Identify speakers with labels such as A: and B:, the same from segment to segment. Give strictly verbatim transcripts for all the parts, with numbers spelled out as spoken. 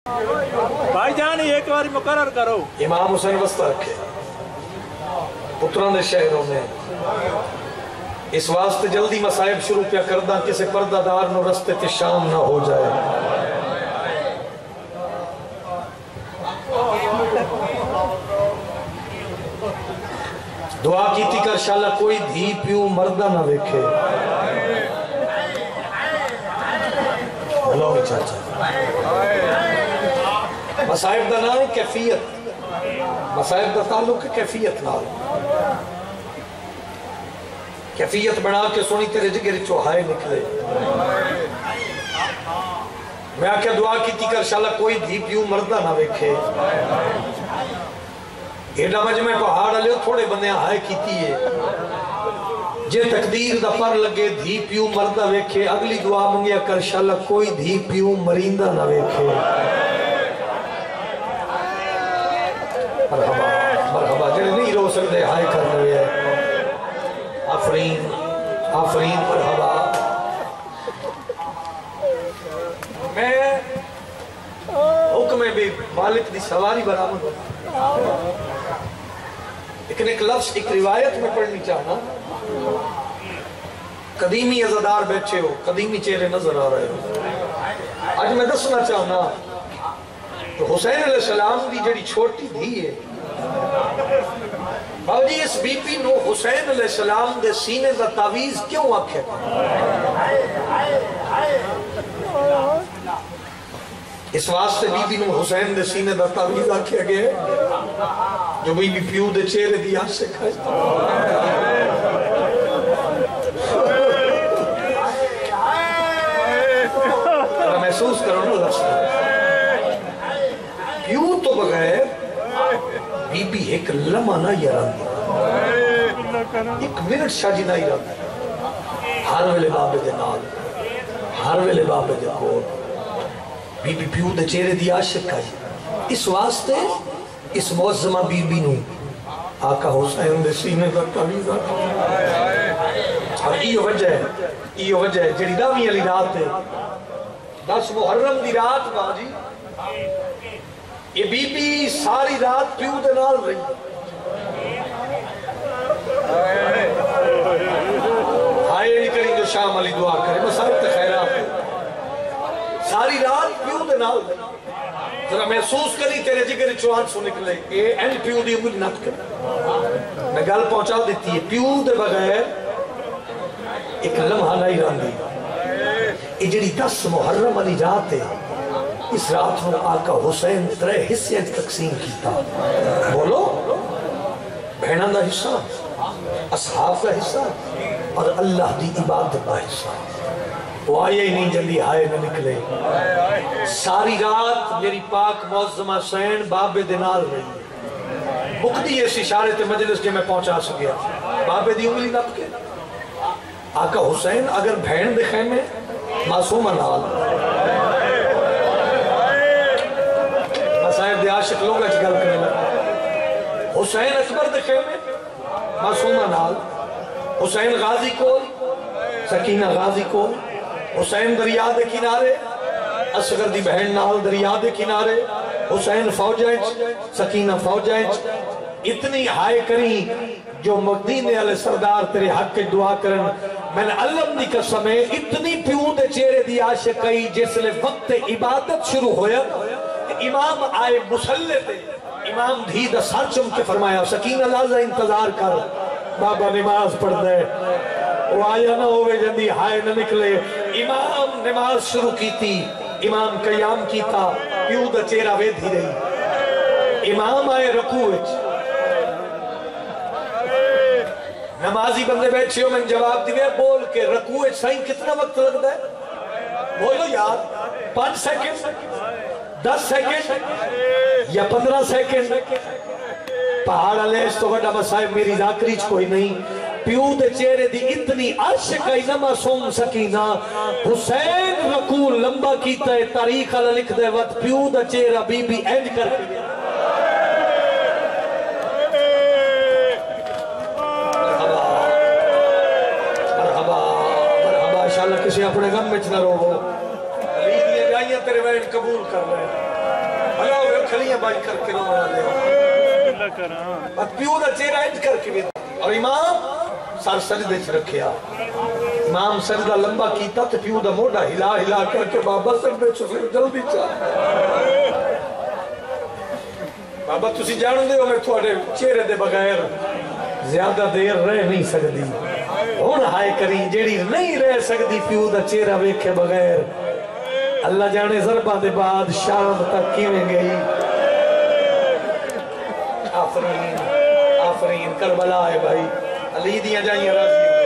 A: بھائی جان ایک بار مقرر کرو
B: امام حسین وسط رکھے پتران دے شہروں میں اس واسطے جلدی مسائب شروع پیا کردہ کسے پردہ دار نو رستے تے شام نہ ہو جائے دعا کیتی کر شاءاللہ کوئی دھی پیو مردہ نہ ویکھے اللہ چاچا مسائب دا نام ہے کیفیت مسائب دا تعلق ہے کیفیت نال کیفیت بنا کے سونی تیرے جگر چوہائے نکلے میں آکے دعا کیتی کر شاءاللہ کوئی دھی پیو مردہ نہ ویکھے ایڈا مجمع پہاڑ علیہ تھوڑے بندے ہائے کیتی ہے جے تقدیر دا پر لگے دھی پیو مردہ ویکھے اگلی دعا منگیا کر شاءاللہ کوئی دھی پیو مریندہ نہ ویکھے مرحبا مرحبا جنہیں نہیں رو سکتے ہائے کر رہے ہیں آفرین آفرین مرحبا میں حکم بھی مالک دی سواری برامد ہوتا لیکن ایک لفظ ایک روایت میں پڑھنی چاہنا قدیمی عزادار بیٹھے ہو قدیمی چہرے نظر آ رہے ہو آج میں دسنا چاہنا تو حسین علیہ السلام دی جڑی چھوٹی دھی ہے بابا جی اس بی پی نو حسین علیہ السلام دے سینے دا تعویز کیوں آکھے اس واسطے بی بی نو حسین دے سینے دا تعویز آکھے گئے جو بی بی پیو دے چہرے دی آج سے کھائے محسوس کرو نا لفظ پیو تو بغیر بی بی ایک لمحہ نہ یاران دی ایک منٹ شاجی نہ یاران دی ہر ویلے بابے دے نال ہر ویلے بابے دے کول بی بی پیو دے چہرے دی عاشق ہے اس واسطے اس معظمہ بی بی نو آقا حسین دے سینے کا تعویذ اور یہ وجہ ہے یہ وجہ ہے جڑی دامی علی رات ہے دس محرم دی رات باجی یہ بی بی ساری رات پیو دے نال رہی ہائے نہیں کریں جو شام علی دعا کرے مسائب تے خیرات ساری رات پیو دے نال رہی ذرا محسوس کری تیرے جگر چوان سو نکلے اے این پیو دی امید نت کر میں گل پہنچا دیتی ہے پیو دے بغیر ایک لمحہ نہیں رہن دی یہ جڑی دس محرم علی رات ہے اس رات میں آقا حسین ترے حصے تقسیم کیتا بولو بہنہ دا حصہ اصحاب دا حصہ اور اللہ دی عبادت دا حصہ وہ آئے ہی نہیں جلدی ہائے نہ نکلے ساری رات میری پاک معظمہ حسین بابے دنال رہی مقدی اس اشارے تے مجلس کے میں پہنچا سکیا بابے دی انگلی نپ کے آقا حسین اگر بہن دے خیمے معصوم نال مسائب دے عاشق لوگ اچھ گل کرنے لگا حسین اکبر دے خیمے معصوم نال حسین غازی کول سکینہ غازی کول حسین دریا دے کنارے اصغر دی بہن نال دریا دے کنارے حسین فوجائچ سکینہ فوجائچ اتنی ہائے کری جو مدینے علیہ سردار تیرے حق کے دعا کرن میں نے علم دی قسم ہے اتنی پیو دے چہرے دی عاشق کئی جس لئے وقت عبادت شروع ہویا امام آئے مسلح تے امام دھی دا سر چم کے فرمایا سکینہ لازہ انتظار کر بابا نماز پڑھ دے وہ آیا نہ ہوئے جندی ہائے نہ نکلے امام نماز شروع کی تھی امام قیام کی تھا پیو دا چہرہ وے دھی رہی امام آئے رکوع نمازی بندے بیٹھے ہو میں جواب دیوے بول کے رکوع سائیں کتنا وقت لگ دا ہے بولو یاد پانچ سیکنڈ دس سیکنڈ یا پندرہ سیکنڈ پہاڑ علیہ اس تو بڑا مسائب میری ذاکریچ کوئی نہیں پیو دے چہرے دی اتنی عاشق ہے نہ معصوم سکینہ حسین رکوع لمبا کیتا ہے تاریخ اللہ لکھ دے وقت پیو دا چہرہ بی بی اینڈ کر کے کسی اپنے غم میں چنہ رو علی دیئے جائیاں تیرے وین قبول کر رہے ہیں بھلا ہوئے کھلیاں بائی کر کے رو بنا لے اب پیو دا چہرہ انج کر کے بھی اور امام سر سجدے چ رکھیا امام سجدہ لمبا کیتا تو پیو دا موڑا ہلا ہلا کر کے بابا سجدے چ جلدی چاہ بابا تسی جانو دے ہو میں تھوڑے چہرے دے بغیر زیادہ دیر رہ نہیں سکتی ہون ہائے کریں جیڑی نہیں رہ سکتی پیو دا چہرہ ویکھے بغیر اللہ جانے ضربہ دے بعد شام تک کیویں گئی آفرین آفرین کربلا ہے بھائی علی دیاں جائیں راضی ہوئے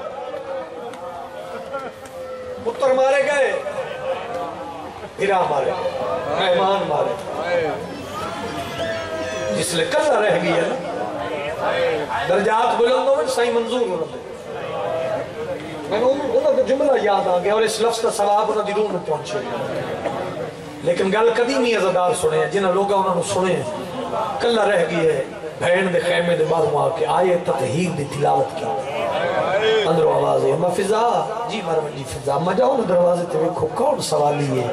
B: پتر مارے گئے ہیرا مارے مہمان مارے جس لئے کلہ رہ گئی ہے نا درجات بلندوں میں صحیح منظور ہونا دے میں نے انہوں نے جملہ یاد آگیا اور اس لفظ کا ثواب انہوں نے میں پہنچے لیکن گل قدیمی ازادار سنے ہیں جنہاں لوگا انہوں نے سنے ہیں کلہ رہ گئی ہے بھین دے خیمے دے بعد وہاں کے آئے تطہیر دی تلاوت کی اندر آواز ہے میں فضا جی مرمن جی فضا میں جاؤں نا دروازے تے ویکھو کون سوالی ہے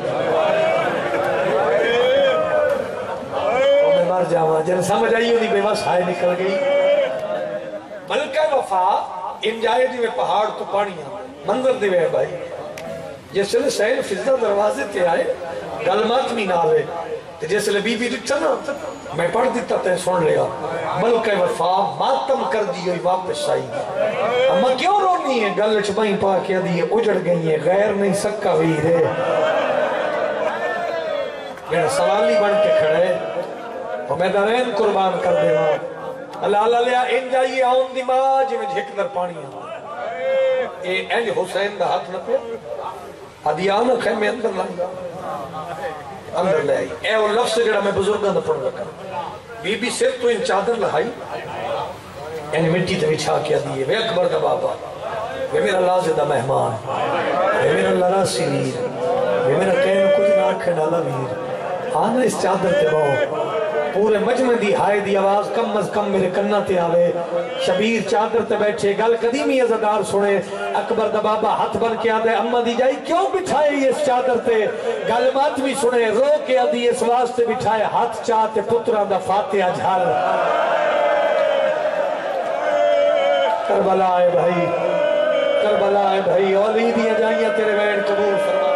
B: مر جاواں جن سمجھ آئی ہونی بے بس ہائے نکل گئی ملکہ وفا ان جائے دی میں پہاڑ تو پانی آ منظر دے ہوئے بھائی جیسے لے سین فضا دروازے تے آئے گلمات میں نہ آئے جیسے لے بی بی رکھتا نا میں پڑھ دیتا تے سن لیا ملکہ وفا ماتم کر دی ہوئی واپس آئی اما کیوں رونی ہے گل چپائیں پا کیا دی اجڑ گئی ہے غیر نہیں سکا ویر ہے یہ سوالی بن کے کھڑے اور میں دارین قربان کر دے ماں اللہ اللہ لیا ان جائیے آن دی ماں جی میں جھک در پانی آن اے اینج حسین دا ہاتھ نہ پیا حدیانہ خیمے اندر لائیں اندر لے آئی اے وہ لفظ جڑا میں بزرگاں دا پڑھ رکھا بی بی صرف تو ان چادر لہائی یعنی مٹی تے بچھا کیا دیئے وے اکبر دا بابا وے میرا لازدہ مہمان وے میرا لراسی ویر وے میرا کہنا کچھ ناکھے ڈالا ویر آنا اس چادر تے باؤ پورے مجمع دی ہائے دی آواز کم از کم میرے کنہ تے آوے شبیر چادر تے بیٹھے گل قدیمی ازادار سنے اکبر دا بابا ہاتھ بن کے آدھے اممہ دی جائی کیوں بٹھائے یہ اس چادر تے گل ماتمی سنے رو کے آدھی اس واسطے بٹھائے ہاتھ چاہتے پتران دا فاتحہ جھال کربلا ہے بھائی کربلا ہے بھائی اولی دیا جائیاں تیرے وین قبول فرما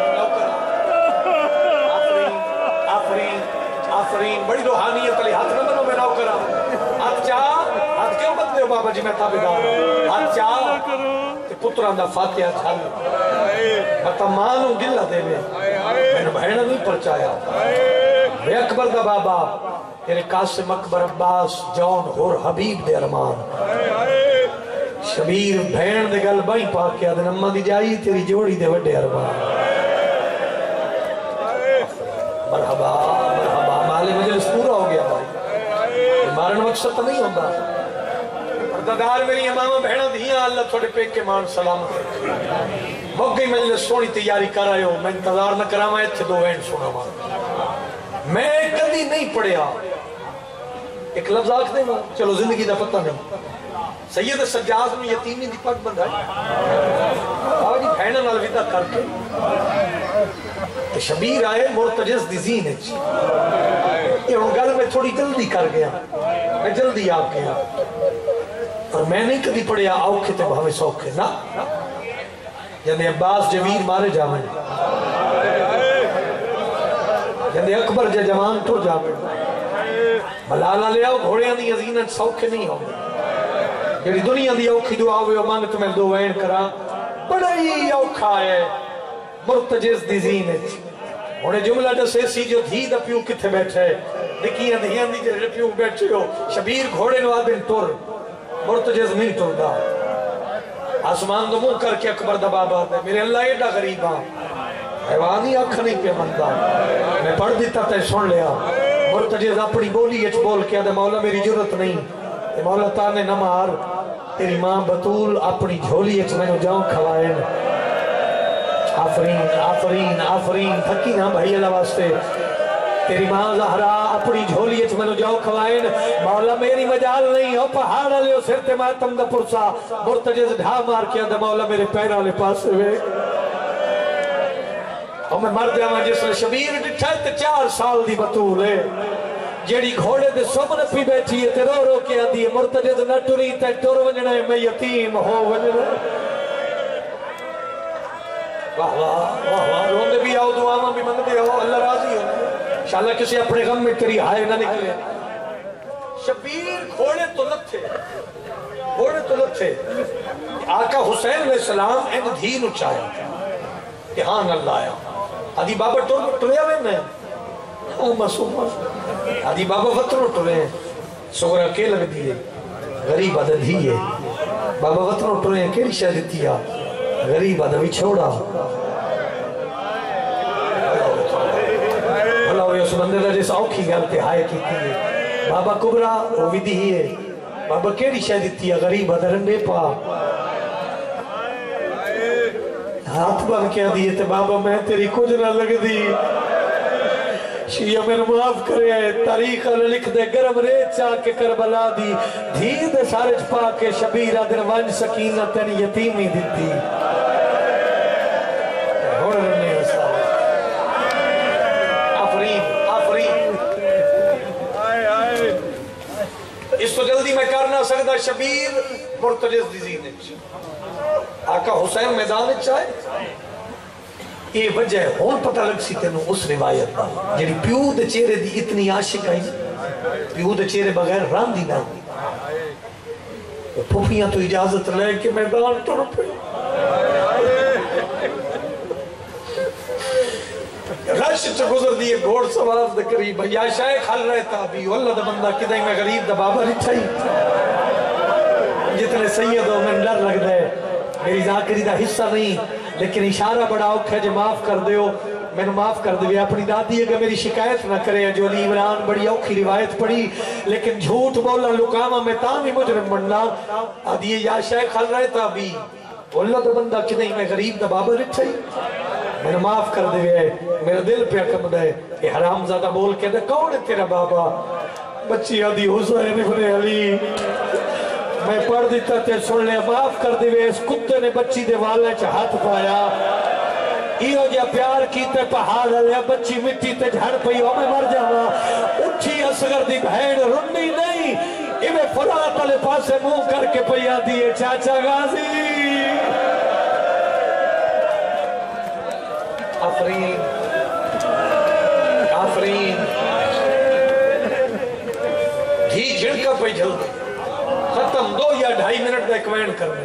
B: آفرین بڑی روحانیت علی ہاتھ نہ بنو میں ناو کرا ہاتھ چاہ ہاتھ کیوں بدلے ہو بابا جی میں تابدار ہاتھ چاہ تے پتران دا فاتحہ چھل میں تمانوں گلہ دے میں میں نے بہنہ نہیں پرچایا بے اکبر دا بابا تیرے قاسم اکبر عباس جون ہور حبیب دے ارمان شبیر بہن دے گل بائیں پاک کیا دے نمہ دی جائی تیری جوڑی دے وڈے ارمان مرحبا مرحبا مالی مجلس پورا ہو گیا بھائی مارن مقصد تو نہیں ہوتا پردادار میری امامہ بہنہ دیا اللہ تھوڑے پیک کے مان سلام موقع گئی مجلس سونی تیاری کر آئے ہو میں انتظار نہ کرا میں تھے دو وین سونا مان میں کدی نہیں پڑھیا ایک لفظ آکھ دیں گا چلو زندگی دا پتہ نہیں سید سجاز میں یتیمی دی پاک بند آئی آوہ جی بہنہ نالویدہ کر کے کہ شبیر آئے مرتجز دی زین ہے یہ ان گل میں تھوڑی جلدی کر گیا میں جلدی آپ گیا اور میں نہیں کدی پڑھیا آوکھے تے بھاوے سوکھے نا یعنی عباس جویر مارے جامن یعنی اکبر جا جوان ٹھو جامن ملالا لے آؤ گھوڑیاں دی عزینت سوکھے نہیں ہوں یعنی دنیا دی اوکھی دعا ہوئے و مانگ تمہیں دو وین کرا بڑا ہی اوکھا ہے مرتجز دی زینت انہیں جملہ جسے سی جو دھی دا پیو کتھے بیٹھے دکھیاں دھیاں دی جو پیو بیٹھے ہو شبیر گھوڑے نوادن ٹور مرتجز نہیں ٹور دا آسمان دو منہ کر کے اکبر دا بابا دے میرے اللہ ایڈا غریب ہاں حیوانی اکھ نہیں پہ مندہ میں پڑھ دیتا تے سن لیا مرتجز اپنی بولی اچ بول کیا دے مولا میری جرت نہیں مولا تانے نہ مار تیری ماں بطول اپنی جھولی اچ میں نو جاؤں کھوائن آفرین آفرین آفرین تھکی نہ بھائی اللہ واسطے تیری ماں زہرا اپنی جھولی اچ میں نو جاؤں کھوائن مولا میری مجال نہیں ہو پہاڑا لے سر تے ماتم دا پرسا مرتجز ڈھا مار کیا دا مولا میرے پیرہ لے پاس ہوئے اور میں مر جاواں جس نے شبیر ڈٹھا تے چار سال دی بطول ہے جیڑی گھوڑے دے سامنے پی بیٹھی ہے تے رو رو کے آندی ہے مرتجد نہ ٹری تے ٹر ونجنا ہے میں یتیم ہو ونجنا واہ واہ واہ واہ روندے بھی آؤ دعاواں بھی منگدے ہو اللہ راضی ہو انشاءاللہ کسی اپنے غم میں تیری ہائے نہ نکلے شبیر گھوڑے تو لتھے گھوڑے تو لتھے آقا حسین علیہ السلام ایک دھی نچایا دھیان اللہ آیا آدھی بابا ٹر ٹریا ہوئے میں او مسوم آدھی بابا وطنوں ٹرے ہیں سورا کے لگ دیئے غریب آدھا دھی ہے بابا وطنوں ٹرے ہیں کیلی شاہ دیتی ہے غریب آدھا بھی چھوڑا اللہ ہوئے اس بندے دا جیسا اوکھی گل پہ ہائے کی تھی بابا کبرا وہ بھی دی ہے بابا کیڑی شاہ دیتی ہے غریب آدھا رنڈے پا ہاتھ بن کیا دیئے تے بابا میں تیری کچھ نہ لگ دی شیعہ میں معاف کرے تاریخ لکھ دے گرم ریت چاہ کے کربلا دی دھی دے سارے چھپا کے شبیرہ دن ونج سکینہ تین یتیمی دیتی ہوڑ رہنے حساب آفرین آفرین اس تو جلدی میں کرنا سکتا شبیر مرتجز دیزین آقا حسین میدان چاہے یہ وجہ ہے ہون پتہ لگ سی تینوں اس روایت کا جنہی پیو دے چہرے دی اتنی عاشق آئی پیو دے چہرے بغیر ران دی نہ پھوپیاں تو اجازت لے کہ میدان ٹر پہ رش چھ گزر دیئے گھوڑ سوار دے قریب یا شیخ حل رہتا بھی واللہ دا بندہ کدھائی میں غریب دا بابا رچھائی جتنے سید ہو میں ڈر لگ دے میری ذاکری دا حصہ نہیں لیکن اشارہ بڑا اوکھ ہے جو معاف کر دیو میں نے معاف کر دیو اپنی دادی اگر میری شکایت نہ کرے جو علی عمران بڑی اوکھی روایت پڑھی لیکن جھوٹ بولا لکامہ میں تامی مجرم بننا آدھی یا شیخ حل رہتا بھی اللہ دا بندہ کدھائی میں غریب دا بابا رچھائی میں نے معاف کر دیوے میرے دل پہ کم دے یہ حرام زیادہ بول کے دے کون ہے تیرا بابا بچی آدھی حسین ابن علی میں پڑھ دیتا تے سن لے معاف کر دیوے اس کتے نے بچی دے والے چا ہاتھ پایا ایو جا پیار کیتے پہاڑ لیا بچی مٹی تے جھڑ پئی ہو میں مر جانا اٹھی اصغر دی بھین رنی نہیں ایوے فرات علی پاسے منہ کر کے پیا دیئے چاچا غازی آفرین آفرین دھی جھڑکا پہ جھل ختم دو یا ڈھائی منٹ میں ایکوینٹ کرنے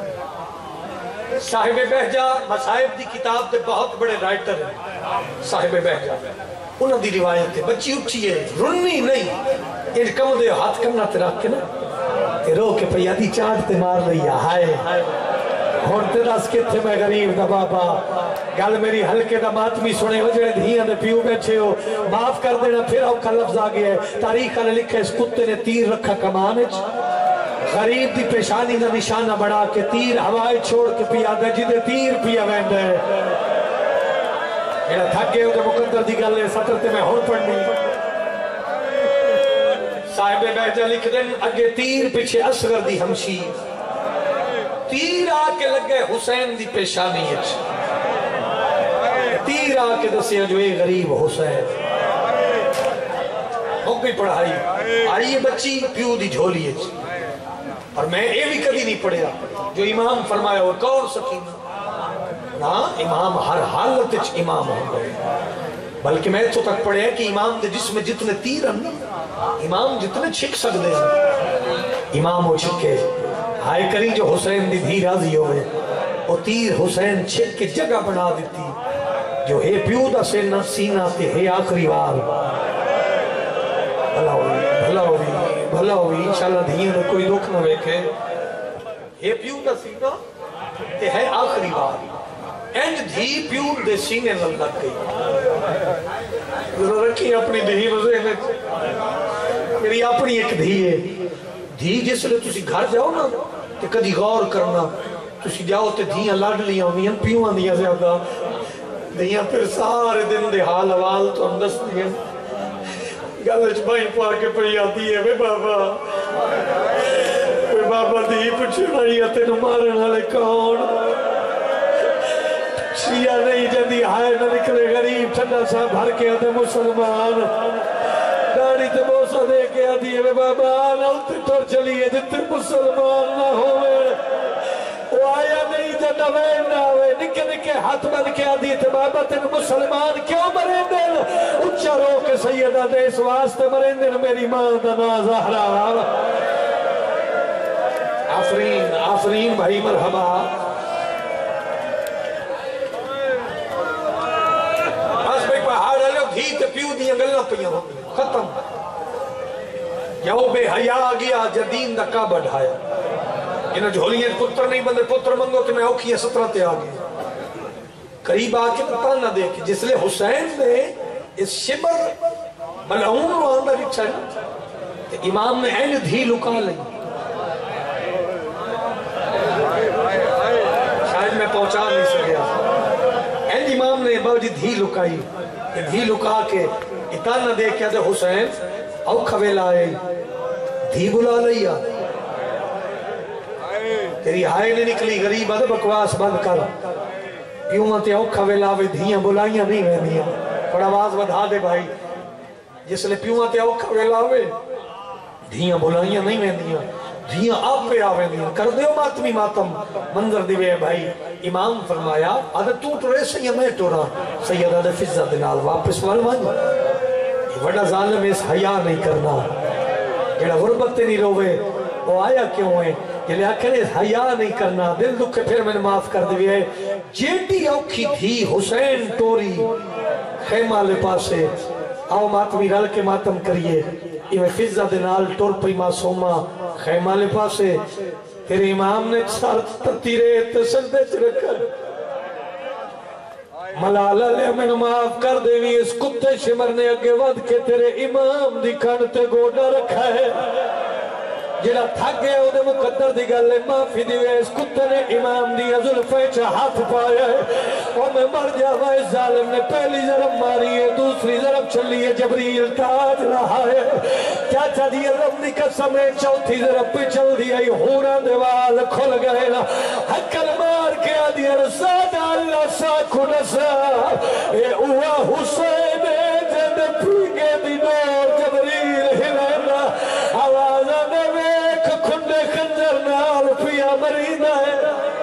B: صاحب بہجہ مصائب دی کتاب دے بہت بڑے رائٹر ہیں صاحب بہجہ انہوں دی روایت ہے بچی اٹھی ہے رنی نہیں ان کم دے ہاتھ کرنا تے رکھ کے نا تے رو کے پیادی چاند تے مار رہی ہے ہائے ہونتے دس کے تھے میں غریب دا بابا گل میری ہلکے دا ماتمی سنے وجہ دھیاں دے پیو بیٹھے ہو معاف کر دینا پھر او کا لفظ آگیا ہے تاریخ نے لکھا اس کتے نے تیر رکھا کمانچ غریب دی پیشانی نہ نشانہ بڑھا کے تیر ہوائے چھوڑ کے پیا دے جدے تیر پیا ویند ہے میرا تھک گئے ہو کہ مقدر دی گل ہے سطر تے میں ہون پڑھنی صاحب بہجہ لکھ دیں اگے تیر پیچھے اصغر دی ہمشیر تیر آ کے لگے حسین دی پیشانی اچھ تیر آ کے دسیا جو اے غریب حسین ہو گئی پڑھائی آئیے بچی پیو دی جھولی اچھ اور میں اے بھی کبھی نہیں پڑھیا جو امام فرمایا وہ کون سکینہ نا امام ہر حالت اچھ امام ہو گئے بلکہ میں تو تک پڑھیا کہ امام دے جس میں جتنے تیر ہم امام جتنے چھک سکتے ہیں امام ہو چھکے ہائے کری جو حسین دی دھی راضی ہوئے وہ تیر حسین چھک کے جگہ بنا دیتی جو ہے پیو دا سینہ سینہ تے ہے آخری وار بھلا ہوئی بھلا ہوئی بھلا ہوئی انشاءاللہ دھیاں نے کوئی دکھ نہ ویکھے ہے پیو دا سینہ تے ہے آخری وار اینج دھی پیو دے سینے لگ گئی ذرا رکھی اپنی دھی مزے میں میری اپنی ایک دھی ہے دھی جس لئے تسی گھر جاؤ نا تے کدی غور کرنا تسی جاؤ تے دھیاں لڑ لیاں ہوئیاں پیوان دیا زیادہ دھیاں پھر سارے دن دے حال حوال تو اندس دیا گلچ بھائی پا کے پڑی آتی ہے بے بابا بے بابا دھی پچھنا ہی آتے نمارن والے کون شیعہ نہیں جدی
C: ہائے نہ نکلے غریب ٹھنڈا سا بھر کے آدھے مسلمان داڑی تے بوسا دے کے آدھی ہے بابا نہ اتنے ٹور چلیے جتے مسلمان نہ ہوئے وہ آیا نہیں جو نوین نہ ہوئے نکے نکے ہاتھ بن کے آدھی تے بابا تین مسلمان کیوں مرین دل اچھا رو کے سیدہ دے اس واسطے مرین دل میری ماں دنا زہرا آفرین آفرین بھائی مرحبا
B: بس بھائی پہاڑ لو دھی تے پیو دیاں گلنا پیاں ختم یہو بے حیا گیا جدین دا کا بڑھایا انہاں جھولیاں پتر نہیں بندے پتر منگو کہ میں اوکھی سترہ تے آگیا قریب آکے پتہ نہ دیکھ جس لئے حسین نے اس شبر ملعون روانہ بچھا ہے امام نے این دھی لکا لئی شاید میں پہنچا نہیں سکیا این امام نے باوجی دھی لکائی دھی لکا کے اتنا نہ دیکھا تھے حسین او کھویلا آئے دھی بلا لیا تیری آئے نے نکلی غریب آدھے بکواس بند کر یوں آتے او کھویلا آوے دھیاں بلائیاں نہیں رہنیاں بڑا آواز بدھا دے بھائی جس لئے پیوں آتے او کھویلا آوے دھیاں بلائیاں نہیں رہنیاں دھیاں آپ پہ آوے دیا کر دیو ماتمی ماتم منظر دیوے بھائی امام فرمایا آدھے تو تو رہے سید میں تو رہا سید آدھے فضہ دنال واپس والمان یہ وڈا ظالم اس حیاء نہیں کرنا جڑا غربت نہیں روے وہ آیا کیوں ہے یہ لئے آکھر اس حیاء نہیں کرنا دل دکھے پھر میں نے معاف کر دیوے جیٹی اوکھی تھی حسین ٹوری خیمہ لے پاسے آؤ ماتمی رل کے ماتم کریے یہ فضہ دنال ٹور پی معصومہ خیمہ لے پاسے تیرے امام نے سار تیرے تسندے چرکر ملالہ لے میں نے معاف کر دے وی اس کتے شمر نے اگے ود کے تیرے امام دی کھانتے گوڑا رکھا ہے جڑا تھک گئے وہ مقدر دی گلے معافی دیوے اس کتے نے امام دی ظلفے چا ہاتھ پایا ہے اور میں مر جاوا اس ظالم نے پہلی ضرب ماری ہے دوسری ضرب چلی ہے جبریل تاج رہا ہے چاچا دی رب دی قسم ہے چوتھی ضرب پہ چل دیا یہ ہورا دیوال کھل گئے نا حکل مار کے آدھی رساد اللہ ساکھو نسا اے اوہ حسین جد پھیگے دی نور جبریل ہلینا آوازہ نے کھنڈے خنجر نال پیا مریدہ ہے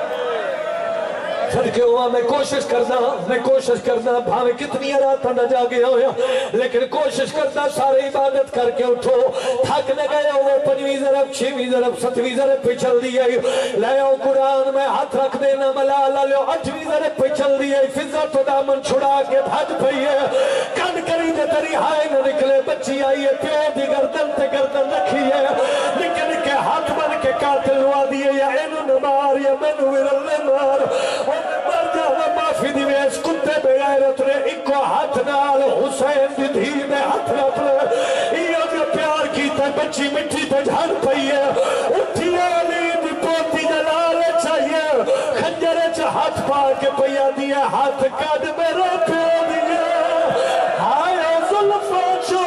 B: صدقے ہوا میں کوشش کرنا میں کوشش کرنا بھاوے کتنی راتاں نہ جا گیا ہویا لیکن کوشش کرنا سارے عبادت کر کے اٹھو تھکنے گیا وہ پنجویں ضرب چھویں ضرب ستویں ضرب پہ چل دیا لے آؤ قرآن میں ہاتھ رکھ دینا ملالہ لے اٹھویں ضرب پہ چل دیا فضا تو دامن چھڑا کے بھج پئی ہے کن کری دے تری ہائے نہ نکلے بچی آئی ہے پیو دی گردن تے گردن رکھی ہے نکے نکے ہاتھ بن کے قاتل ہوا دیئے یا اینو نمار یا منو ورل نمار مر جانا معافی دیوے اس کتے بغیرت نے ایکو ہاتھ نال حسین دی دھی میں ہاتھ رپ لے یہ جو پیار کیتا ہے بچی مٹھی تے جھڑ پئی ہے اٹھی آلی دی پوتی جلالے چاہیے خنجرے چا ہاتھ پا کے پیا دیا ہاتھ کد میرے پیو دیا ہائے ظلفہ چو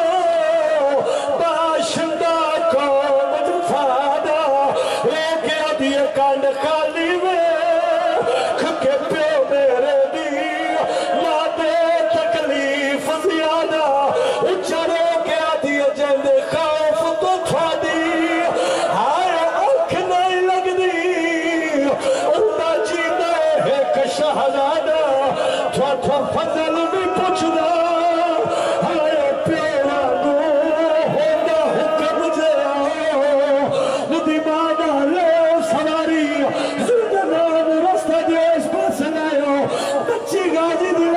B: باشندہ کو مجفادہ لے کے دیا کانڈ خالی میں کھکے پیو میرے دی مادے تکلیف زیادہ اچھرے کے دیا جندے خوف تو تھا دی ہائے آنکھ نہیں لگ دی اللہ جینا ہے کہ شہزادہ تھوا تھوا فضل بھی پوچھ دا ہائے پیرا دو ہوگا حکم جے آؤ ندی مانا لے سواری زندگان رستہ دیس پاس لائیو بچی گاجی دی